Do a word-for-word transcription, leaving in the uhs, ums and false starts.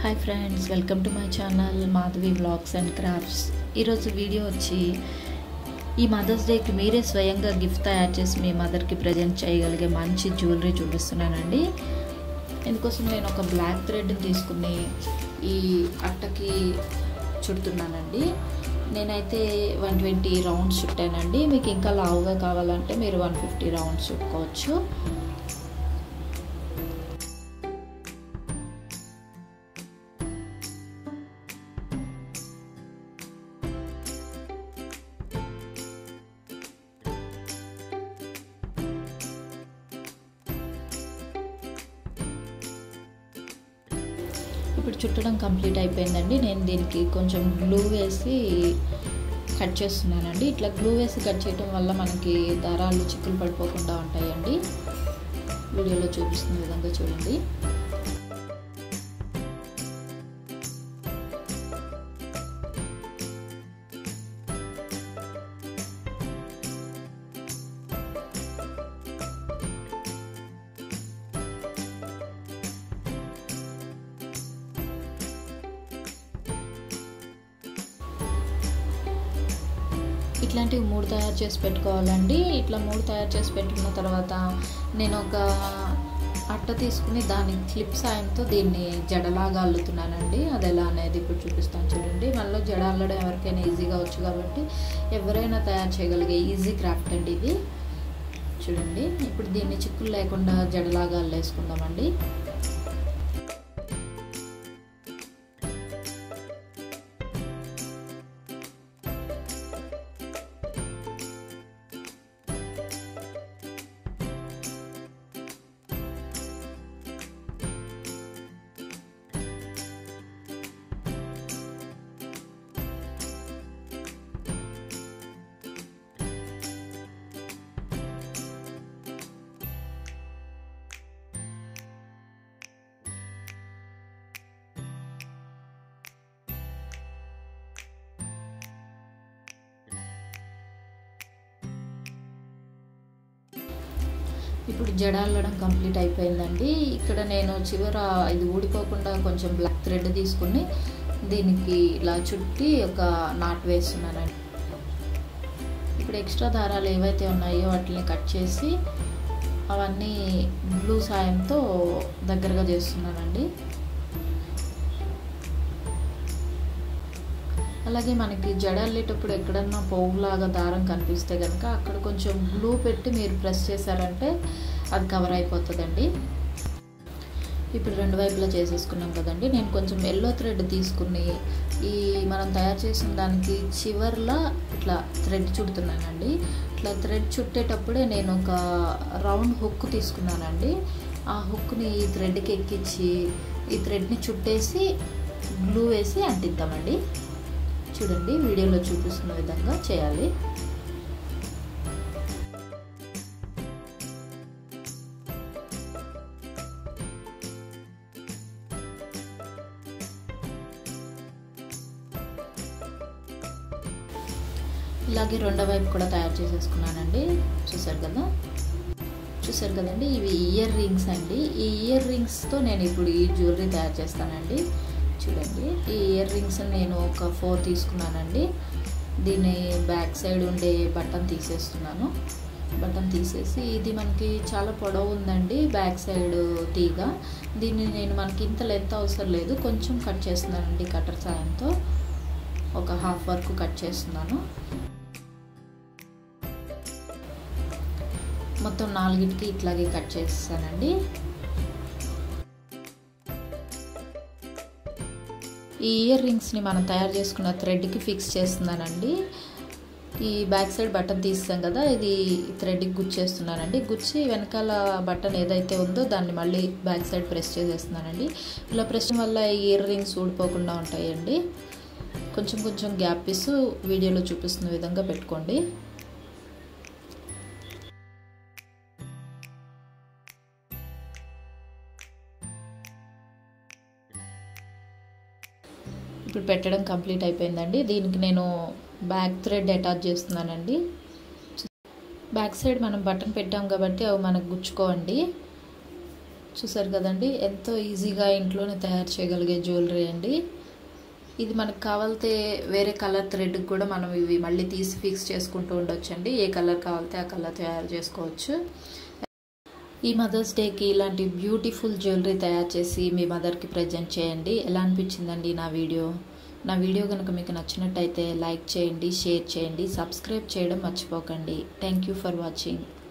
Hi friends, welcome to my channel Madhavi vlogs and crafts. ఈరోజు video వచ్చి ఈ mothers డేకి మీరే స్వయంగా గిఫ్ట్ తయారు చేసి మీ మదర్కి ప్రజెంట్ చేయగలిగే మంచి జ్యువెలరీ చూపిస్తున్నానండి. ఇందుకోసం నేను ఒక బ్లాక్ థ్రెడ్ని తీసుకుని ఈ అట్టకి చుడుతున్నానండి. నేనైతే వన్ ట్వంటీ రౌండ్స్ చుట్టానండి. మీకు ఇంకా లావుగా కావాలంటే మీరు వన్ ఫిఫ్టీ రౌండ్స్ చుట్టుకోవచ్చు. ఇప్పుడు చుట్టడం కంప్లీట్ అయిపోయిందండి. నేను దీనికి కొంచెం గ్లూ వేసి కట్ చేస్తున్నానండి. ఇట్లా గ్లూ వేసి కట్ చేయడం వల్ల మనకి దారాలు చిక్కులు పడిపోకుండా ఉంటాయండి. వీడియోలో చూపిస్తున్న విధంగా చూడండి. ఇట్లాంటివి మూడు తయారు చేసి పెట్టుకోవాలండి. ఇట్లా మూడు తయారు చేసి పెట్టుకున్న తర్వాత నేను ఒక అట్ట తీసుకుని దాని క్లిప్ సాయంతో దీన్ని జడలాగా అల్లుతున్నానండి. అది ఎలా అనేది ఇప్పుడు చూపిస్తాను చూడండి. మళ్ళీ జడ అల్లడం ఎవరికైనా ఈజీగా వచ్చు కాబట్టి ఎవరైనా తయారు చేయగలిగే ఈజీ క్రాఫ్ట్ అండి ఇది. చూడండి, ఇప్పుడు దీన్ని చిక్కులు లేకుండా జడలాగా అల్లేసుకుందామండి. ఇప్పుడు జడ అల్లడం కంప్లీట్ అయిపోయిందండి. ఇక్కడ నేను చివర ఇది ఊడిపోకుండా కొంచెం బ్లాక్ థ్రెడ్ తీసుకుని దీనికి ఇలా చుట్టి ఒక నాట్ వేస్తున్నానండి. ఇప్పుడు ఎక్స్ట్రా దారాలు ఏవైతే ఉన్నాయో వాటిని కట్ చేసి అవన్నీ గ్లూ సాయంతో దగ్గరగా చేస్తున్నానండి. అలాగే మనకి జడ అల్లేటప్పుడు ఎక్కడన్నా పోగులాగా దారం కనిపిస్తే కనుక అక్కడ కొంచెం గ్లూ పెట్టి మీరు ప్రెస్ చేశారంటే అది కవర్ అయిపోతుందండి. ఇప్పుడు రెండు వైపులా చేసేసుకున్నాం కదండి. నేను కొంచెం ఎల్లో థ్రెడ్ తీసుకుని ఈ మనం తయారు చేసిన దానికి చివర్లా ఇట్లా థ్రెడ్ చుడుతున్నానండి. ఇట్లా థ్రెడ్ చుట్టేటప్పుడే నేను ఒక రౌండ్ హుక్ తీసుకున్నానండి. ఆ హుక్ని ఈ థ్రెడ్కి ఎక్కించి ఈ థ్రెడ్ని చుట్టేసి గ్లూ వేసి అంటిద్దామండి. చూడండి, వీడియోలో చూపిస్తున్న విధంగా చేయాలి. ఇలాగే రెండో వైపు కూడా తయారు చేసేసుకున్నానండి. చూసారు కదా చూసారు కదండి ఇవి ఇయర్ రింగ్స్ అండి. ఈ ఇయర్ రింగ్స్తో నేను ఇప్పుడు ఈ జ్యువెలరీ తయారు చేస్తానండి. చూడండి, ఈ ఇయర్ రింగ్స్ నేను ఒక ఫోర్ తీసుకున్నానండి. దీన్ని బ్యాక్ సైడ్ ఉండే బటన్ తీసేస్తున్నాను. బటన్ తీసేసి ఇది మనకి చాలా పొడవు ఉందండి బ్యాక్ సైడ్ తీగ. దీన్ని నేను మనకి ఇంత లెంత్ అవసరం లేదు, కొంచెం కట్ చేస్తున్నానండి కటర్ సాయంతో. ఒక హాఫ్ వరకు కట్ చేస్తున్నాను. మొత్తం నాలుగిటికి ఇట్లాగే కట్ చేస్తానండి. ఈ ఇయర్ రింగ్స్ని మనం తయారు చేసుకున్న థ్రెడ్కి ఫిక్స్ చేస్తున్నానండి. ఈ బ్యాక్ సైడ్ బటన్ తీస్తాం కదా, ఇది థ్రెడ్కి గుచ్చేస్తున్నానండి. గుచ్చి వెనకాల బటన్ ఏదైతే ఉందో దాన్ని మళ్ళీ బ్యాక్ సైడ్ ప్రెస్ చేసేస్తున్నానండి. ఇలా ప్రెస్ వల్ల ఈ ఇయర్ రింగ్స్ ఊడిపోకుండా ఉంటాయండి. కొంచెం కొంచెం గ్యాప్ ఇస్తూ వీడియోలో చూపిస్తున్న విధంగా పెట్టుకోండి. ఇప్పుడు పెట్టడం కంప్లీట్ అయిపోయిందండి. దీనికి నేను బ్యాక్ థ్రెడ్ అటాచ్ చేస్తున్నానండి. బ్యాక్ సైడ్ మనం బటన్ పెట్టాం కాబట్టి అవి మనకు గుచ్చుకోండి. చూసారు కదండి, ఎంతో ఈజీగా ఇంట్లోనే తయారు చేయగలిగే జ్యువెలరీ అండి. ఇది మనకు కావాలితే వేరే కలర్ థ్రెడ్ కూడా మనం ఇవి మళ్ళీ తీసి ఫిక్స్ చేసుకుంటూ ఉండొచ్చండి. ఏ కలర్ కావాలితే ఆ కలర్ తయారు చేసుకోవచ్చు. ఈ మదర్స్ డేకి ఇలాంటి బ్యూటిఫుల్ జ్యువెలరీ తయారు చేసి మీ మదర్కి ప్రజెంట్ చేయండి. ఎలా అనిపించిందండి నా వీడియో? నా వీడియో కనుక మీకు నచ్చినట్టయితే లైక్ చేయండి, షేర్ చేయండి, సబ్స్క్రైబ్ చేయడం మర్చిపోకండి. Thank you for watching.